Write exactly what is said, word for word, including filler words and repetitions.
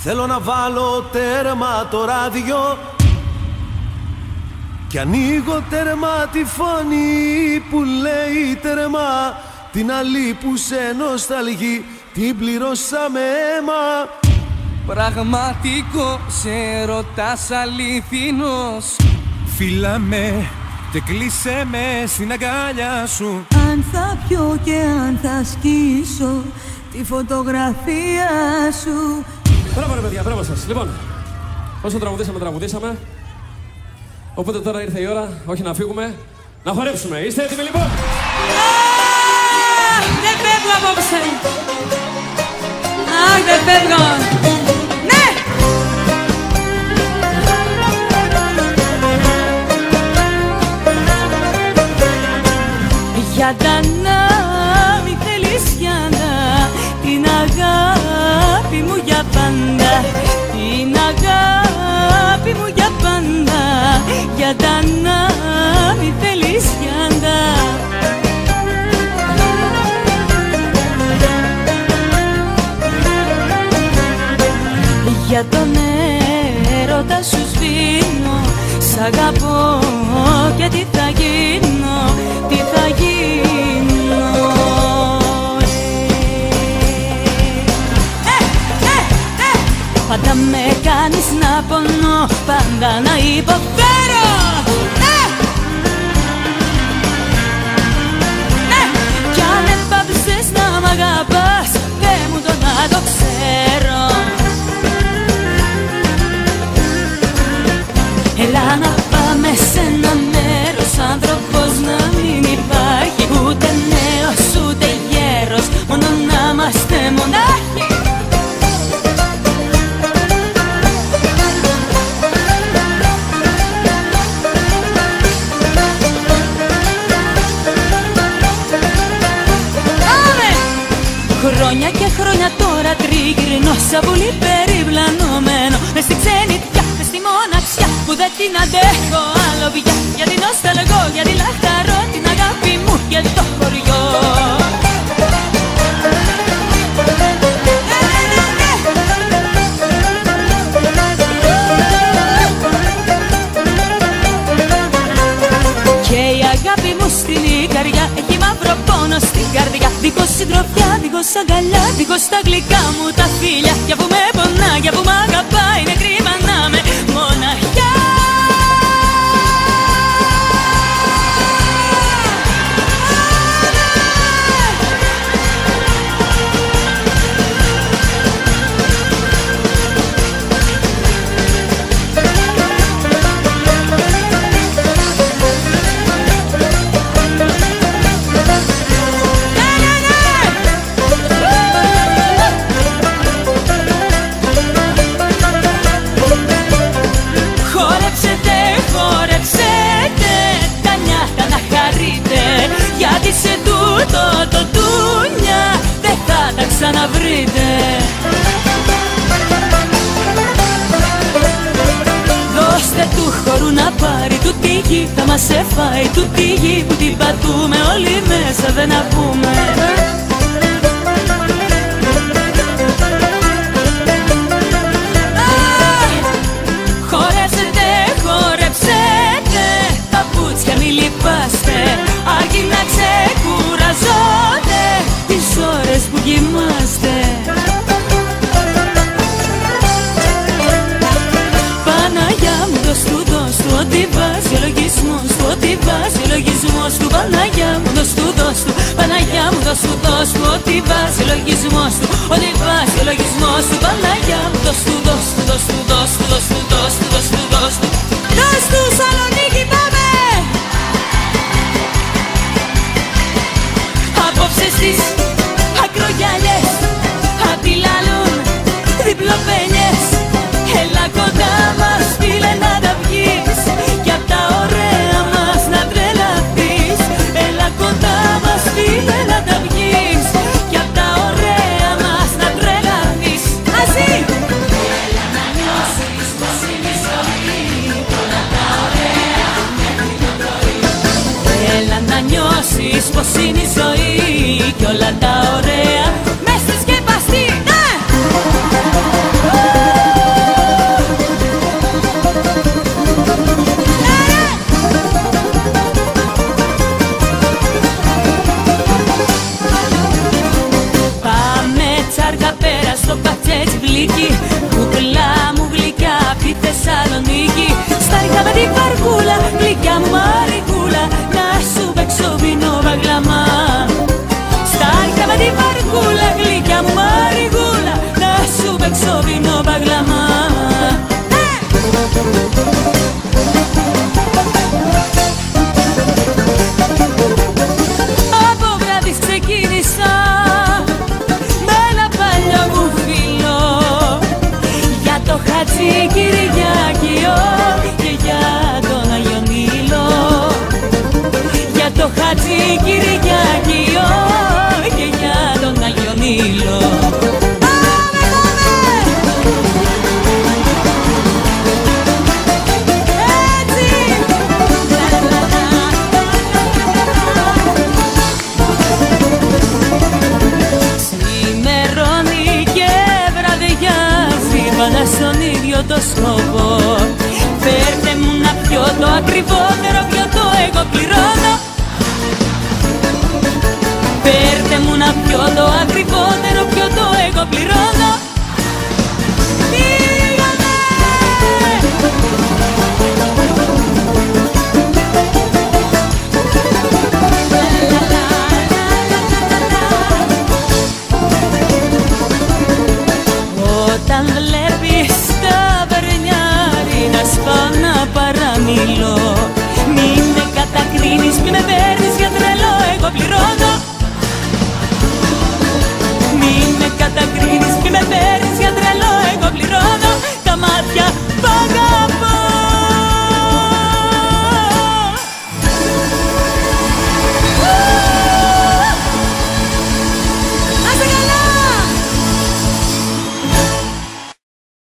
Θέλω να βάλω τέρμα το ράδιο κι ανοίγω τέρμα τη φωνή που λέει τέρμα. Την άλλη που σε νοσταλγεί την πληρώσαμε αίμα. Πραγματικό σε ρωτάς αληθινός. Φίλα με και κλείσε με στην αγκάλια σου. Αν θα πιω και αν θα σκίσω τη φωτογραφία σου. Μπράβο ρε παιδιά, μπράβο σας. Λοιπόν, όσο τραγουδήσαμε, τραγουδήσαμε. Οπότε τώρα ήρθε η ώρα, όχι να φύγουμε, να χορέψουμε. Είστε έτοιμοι λοιπόν? Δεν φεύγω απόψε. Αχ, δεν φεύγω. Ναι! Για τα να μη θέλεις για να την αγάπη μου για πάντα. Την αγάπη μου για πάντα. Για τα να μη θέλεις για να. Για τον έρωτα σου σβήνω, σ' αγαπώ και τι θα γίνω, τι θα γίνω. Ε, ε, ε, ε. Πάντα με κάνεις να πονώ, πάντα να υποφέρω. Ε, ε. Κι αν έπαψες να μ' αγαπάς, πέ μου το να το ξέρω. Έλα να πάμε σε ένα μέρος, άνθρωπος να μην υπάρχει. Ούτε νέος ούτε γέρος, μόνο να είμαστε μονάχοι. Χρόνια και χρόνια τώρα τριγυρνώ σαν πουλί περιπλανωμένο μες στη ξενιτιά, μες στη μοναξιά που δεν την αντέχω άλλο πια. Γιατί νοσταλγώ, γιατί λαχταρώ την αγάπη μου και το χωριό. Και η αγάπη μου στην ικαριά έχει μαύρο πόνο στην καρδιά. Δίχως συντροφιά, δίχως αγκαλιά, δίχως τα γλυκά μου τα φίλια. Για που με πονά, για που μ' αγαπάει, είναι κρίμα να με μοναχιά. Σε τούτο το τούνια δεν θα τα ξαναβρείτε. Δώστε του χορού να πάρει του τη γη, θα μας εφάει του τη γη που την πατούμε όλοι μέσα δεν να πούμε. Χορέψετε, χορέψετε, παπούτσια μη λυπάστε, αρκεί να ξεκουραζόνται τις ώρες που κοιμάστε. Παναγιά μου δώσ' του, δώσ' του, ό,τι βάζει ο λογισμός του, ό,τι βάζει ο λογισμός του. Παναγιά μου δώσ' του, δώσ' του, Παναγιά μου δώσ' του, δώσ' του, ό,τι βάζει ο λογισμός του, ό,τι βάζει ο λογισμός του. Παναγιά μου δώσ' του, δώσ' του, δώσ' του, δώσ' του, δώσ' του, δώσ' του, δώσ' του, δώσ' του. Δώσ' του Σαλονίκη, πάμε! Απόψε στις ακρογιαλιές αντιλαλούν διπλοπένιες. Έλα κοντά μας φίλε να τα βγεις κι απ' τα ωραία μας να τρελαθείς. Έλα κοντά μας φίλε να τα βγεις κι απ' τα ωραία νίκη. Κουκλά μου γλυκιά απ' τη Θεσσαλονίκη. Στάριχα με την βαρκούλα, γλυκιά μου μαρικούλα, να σου παίξω βινό μπαγλαμά. Στάριχα με την βαρκούλα, γλυκιά μου μαρικούλα, να σου παίξω βινό μπαγλαμά. Από βράδυς ξεκίνησα με ένα παλιό μου φίλο για το Χατζη Κυριακείο και για τον Άγιο Νείλο. Για το Χατζη Κυριακείο και για τον Άγιο Νείλο. Πάντα στον ίδιο το σκοπό. Φέρτε μου να πιω το ακριβότερο, πιω το εγώ πληρώνω. Φέρτε μου να πιω το ακριβότερο, πιω το εγώ πληρώνω. Όταν βλέπεις τα βαρνιάρι να σπάω να παραμιλώ, μη με κατακρίνεις, μη με παίρνεις για τρελό, εγώ πληρώνω.